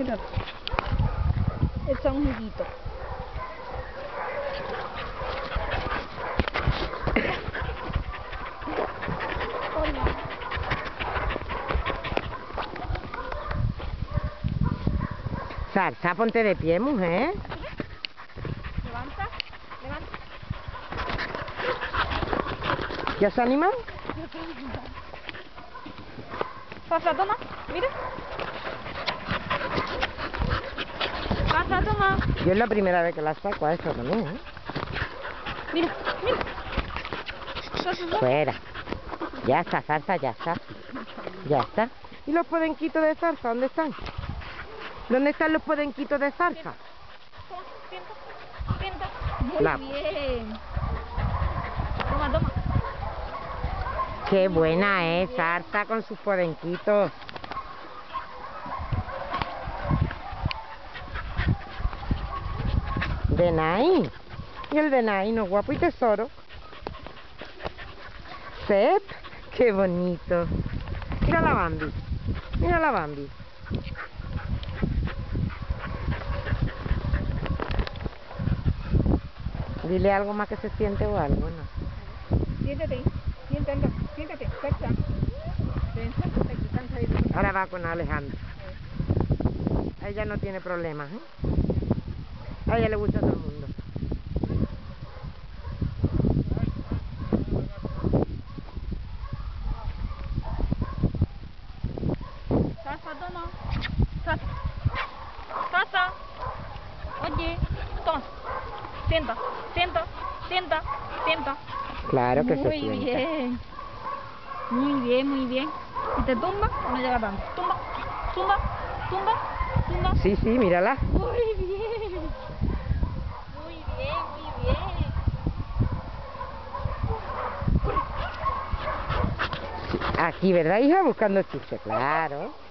mirad. Echa un juguito. Hola. Zarza, ponte de pie, mujer. Levanta, levanta. ¿Ya se ha animado? Zarza, toma, mira. Zarza, toma. Yo es la primera vez que la saco a eso también, ¿eh? Mira, mira. Zarza. Fuera. Ya está, Zarza, ya está. Ya está. ¿Y los podenquitos de Zarza? ¿Dónde están? ¿Dónde están los podenquitos de Zarza? Toma, sienta, sienta. Muy La- bien. Toma, toma. Qué buena es Zarza con sus podenquitos. Denai. Y el Denai, no guapo y tesoro. Sep, qué bonito. Mira la Bambi. Mira la Bambi. Dile algo más que se siente o algo, ¿no? Siéntate, siéntate, siéntate, Zarza. Ven, Zarza, que cansa de ti. Ahora va con Alejandro. Ella no tiene problemas, ¿eh? A ella le gusta a todo el mundo. Zarza, toma. Zarza. Zarza. Oye, toma. Sienta, sienta, sienta, sienta. Claro que se Muy sienta. bien. Muy bien, muy bien. ¿Y te tumba o no llega tanto? Tumba, tumba, tumba, tumba. Sí, sí, mírala. Muy bien. Muy bien, muy bien. Aquí, ¿verdad, hija? Buscando chuche, claro.